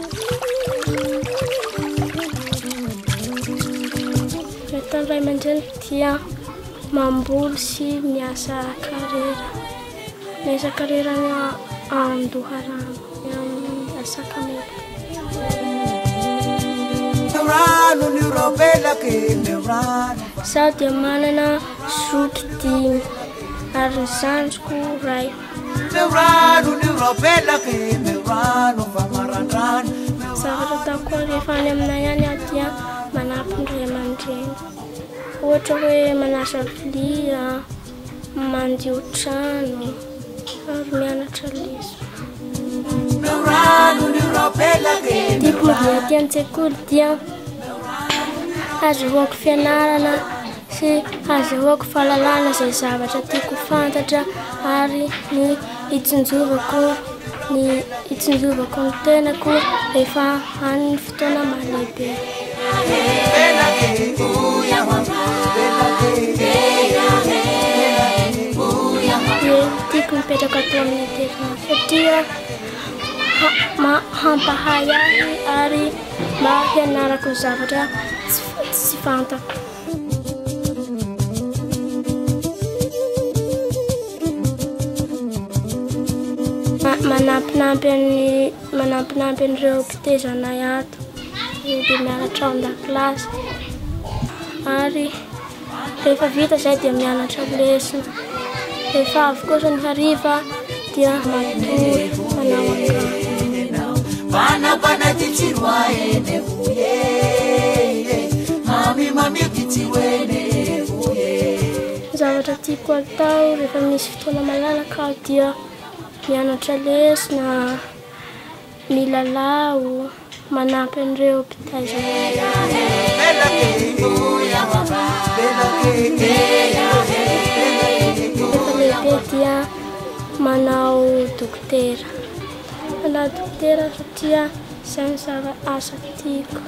Ray aman-dreny dia mamboly sy miasa karera. Miasa karera ny Andoharano amin'ny Asakamela. Zaho dia manana zoky 5 ary ny zandriko 2. Zavatra ataoko rehefa any aminay any aho dia manampy ny ray aman-dreny. Ohatra hoe manasa vilia, mandio trano, ary mianatra leso. Tiako mandeha aty an-tsekoly dia azahoako fianarana sy azahoako fahalalana izay zavatra tiako fantatra ary ny hitsinjovako ny tenako rehefa any ny fotoana mahalehibe. Tiako mipetraka ato amin'ny internat satria hampahay ahy ary mba hianarako zavatra tsy fantako. Manampinampy an'ireo mpitezanay ato dia mianatra ao an-dakilasy ary rehefa vita izay dia mianatra lesona. Rehefa avy kosa ny hariva dia matory manao zavatra tiako atao rehefa misy fotoana malalaka aho dia mianatra lesona, milalao, manampy an'ireo mpitezanay. Rehefa lehibe dia manao dokotera. Manao dokotera satria izay ny asa tiako.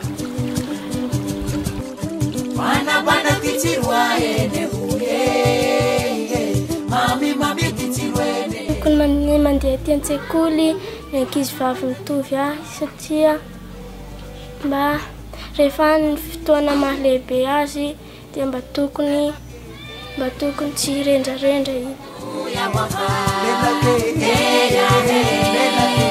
Tokony mandeha aty an-tsekoly ny ankizivavy mitovy ahy satria mba rehefa ny fotoana mahalehibe azy dia mba tokony tsy rendrarendra izy.